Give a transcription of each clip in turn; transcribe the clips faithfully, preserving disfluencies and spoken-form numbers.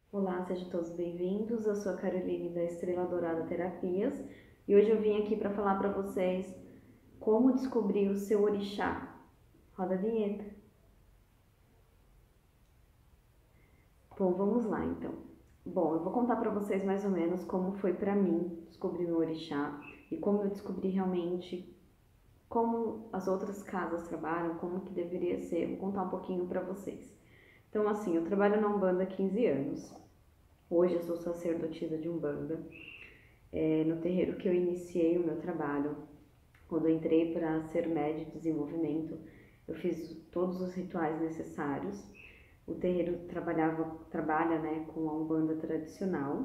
Olá, sejam todos bem-vindos. Eu sou a Caroline da Estrela Dourada Terapias e hoje eu vim aqui para falar para vocês como descobrir o seu orixá. Roda a vinheta. Bom, vamos lá então. Bom, eu vou contar para vocês mais ou menos como foi para mim descobrir meu orixá e como eu descobri realmente como as outras casas trabalham, como que deveria ser. Vou contar um pouquinho para vocês. Então, assim, eu trabalho na Umbanda há quinze anos. Hoje eu sou sacerdotisa de Umbanda. É, no terreiro que eu iniciei o meu trabalho, quando eu entrei para ser média de desenvolvimento, eu fiz todos os rituais necessários. O terreiro trabalhava, trabalha né, com a Umbanda tradicional.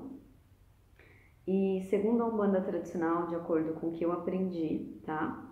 E segundo a Umbanda tradicional, de acordo com o que eu aprendi, tá?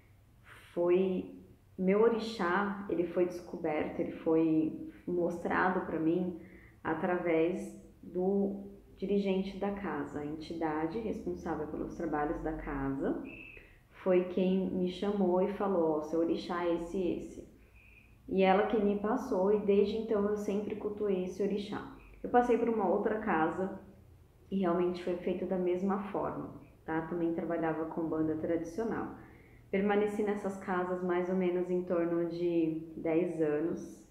Foi meu orixá, ele foi descoberto, ele foi mostrado para mim através do dirigente da casa, a entidade responsável pelos trabalhos da casa, foi quem me chamou e falou, ó, seu orixá é esse e esse. E ela que me passou, e desde então eu sempre cultuei esse orixá. Eu passei por uma outra casa e realmente foi feito da mesma forma, tá? Também trabalhava com banda tradicional. Permaneci nessas casas mais ou menos em torno de dez anos.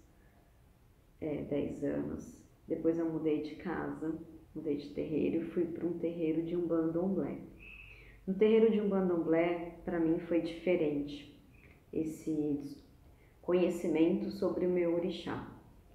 É, dez anos. Depois eu mudei de casa, mudei de terreiro e fui para um terreiro de Umbanda-Omblé. No terreiro de Umbanda-Omblé, para mim foi diferente esse conhecimento sobre o meu orixá.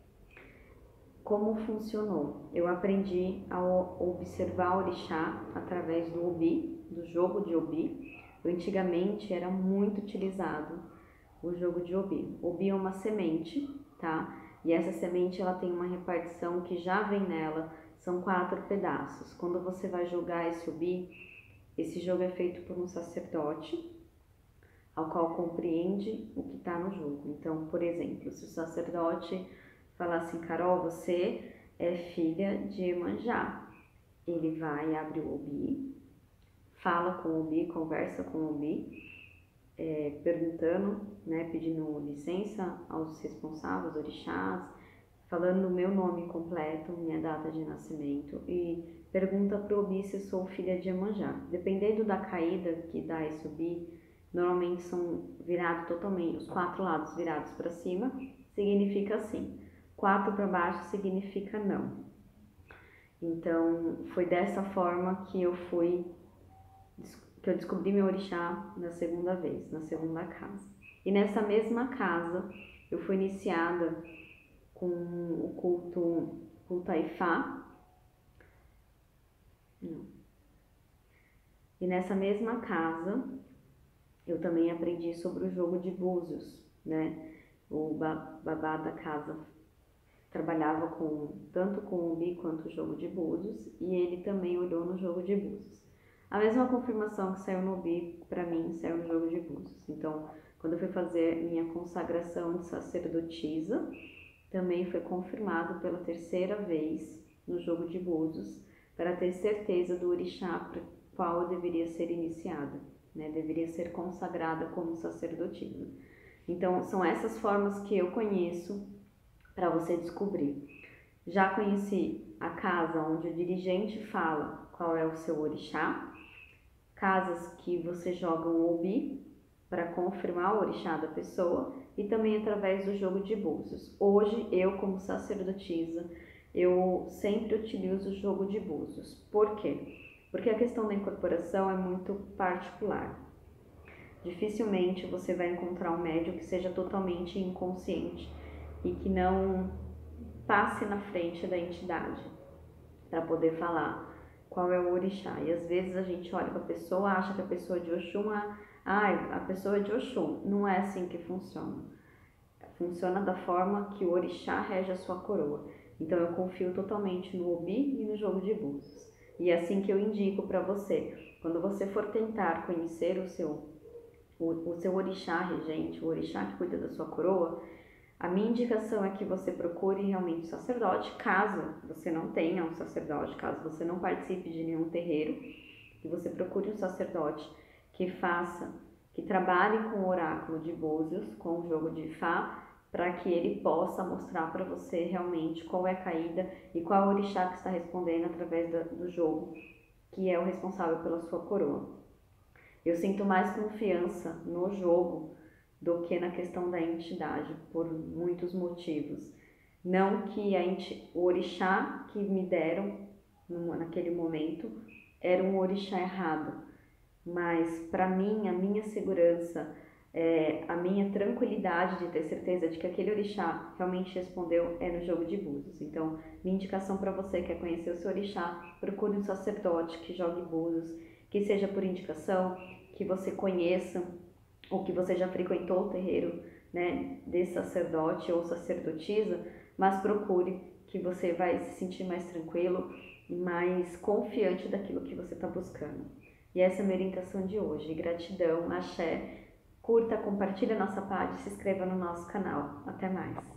Como funcionou? Eu aprendi a observar o orixá através do Obi, do jogo de Obi. Antigamente era muito utilizado o jogo de Obi. Obi é uma semente, tá? E essa semente ela tem uma repartição que já vem nela, são quatro pedaços. Quando você vai jogar esse Obi, esse jogo é feito por um sacerdote, ao qual compreende o que está no jogo. Então, por exemplo, se o sacerdote falar assim, Carol, você é filha de Iemanjá, ele vai, abre o Obi, fala com o Obi, conversa com o Obi, é, perguntando, né, pedindo licença aos responsáveis, orixás, falando o meu nome completo, minha data de nascimento e pergunta para o Obi se sou filha de Iemanjá. Dependendo da caída que dá esse Obi, normalmente são virados totalmente, os quatro lados virados para cima, significa sim. Quatro para baixo significa não. Então, foi dessa forma que eu fui, que eu descobri meu orixá na segunda vez, na segunda casa. E nessa mesma casa, eu fui iniciada com o culto, culto a Ifá. Não. E nessa mesma casa, eu também aprendi sobre o jogo de búzios, né? O babá da casa trabalhava com, tanto com o Obi quanto o jogo de búzios, e ele também olhou no jogo de búzios. A mesma confirmação que saiu no Obi, para mim, saiu no jogo de búzios. Então, quando eu fui fazer minha consagração de sacerdotisa, também foi confirmado pela terceira vez no jogo de búzios, para ter certeza do orixá para qual eu deveria ser iniciada, né? Deveria ser consagrada como sacerdotisa. Então, são essas formas que eu conheço para você descobrir. Já conheci a casa onde o dirigente fala qual é o seu orixá, casas que você joga um Obi para confirmar o orixá da pessoa e também através do jogo de búzios. Hoje, eu como sacerdotisa, eu sempre utilizo o jogo de búzios. Por quê? Porque a questão da incorporação é muito particular. Dificilmente você vai encontrar um médium que seja totalmente inconsciente e que não passe na frente da entidade para poder falar qual é o orixá. E às vezes a gente olha para a pessoa, acha que a pessoa é de Oxum, ah, a pessoa é de Oxum. Não é assim que funciona. Funciona da forma que o orixá rege a sua coroa. Então eu confio totalmente no Obi e no jogo de búzios. E é assim que eu indico para você. Quando você for tentar conhecer o seu, o, o seu orixá regente, o orixá que cuida da sua coroa, a minha indicação é que você procure realmente um sacerdote, caso você não tenha um sacerdote, caso você não participe de nenhum terreiro, que você procure um sacerdote que faça, que trabalhe com o oráculo de búzios, com o jogo de Ifá, para que ele possa mostrar para você realmente qual é a caída e qual é o orixá que está respondendo através do jogo, que é o responsável pela sua coroa. Eu sinto mais confiança no jogo do que na questão da entidade, por muitos motivos. Não que a enti... o orixá que me deram naquele momento era um orixá errado, mas para mim, a minha segurança, é, a minha tranquilidade de ter certeza de que aquele orixá realmente respondeu é no jogo de búzios. Então, minha indicação para você que quer conhecer o seu orixá, procure um sacerdote que jogue búzios, que seja por indicação, que você conheça ou que você já frequentou o terreiro, né, desse sacerdote ou sacerdotisa, mas procure, que você vai se sentir mais tranquilo e mais confiante daquilo que você está buscando. E essa é a minha orientação de hoje. Gratidão, axé. Curta, compartilhe a nossa página e se inscreva no nosso canal. Até mais.